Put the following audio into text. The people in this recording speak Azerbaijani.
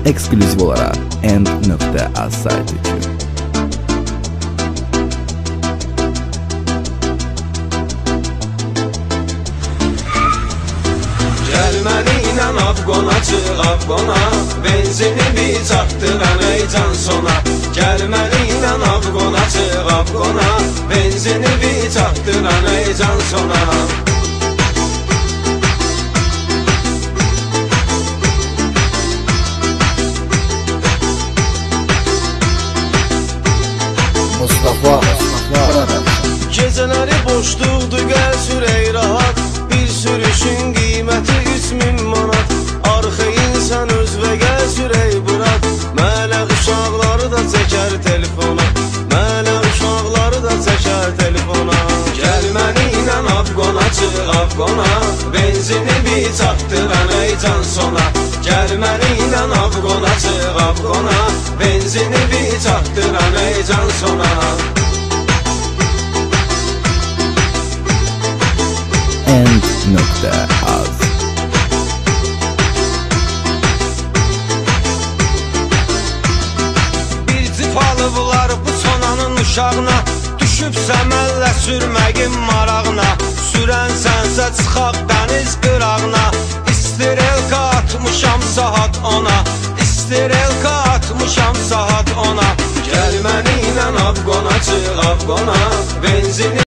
eksklüziv olaraq End.az sayti üçün. Gəlməniylə Afqona çıx Afqona, benzini bir çatdıran ey can sona. Gəlməniylə Afqona çıx Afqona, benzini bir çatdıran ey can sona. Gecələri boşluqdur, gəl sürək rahat, bir sürüşün qiyməti 3000 manat. Arxayın sən öz və gəl sürək bırak, mələk uşaqları da çəkər telefona, mələk uşaqları da çəkər telefona. Gəlməniylə Afqona çıx Afqona, benzini bir çatdıran ey can sona. Gəlməniylə Afqona çıx Afqona, benzini bir çatdıran ey can sona. End.az Bir cif alıblar bu sonanın uşağına, düşüb səməllə sürməyin marağına. Sürən sənsə çıxaq dəniz qırağına, İstirelka atmışam saat 10'a, İstirelka atmışam saat 10'a. Gəlməniylə Afqona çıx Afqona,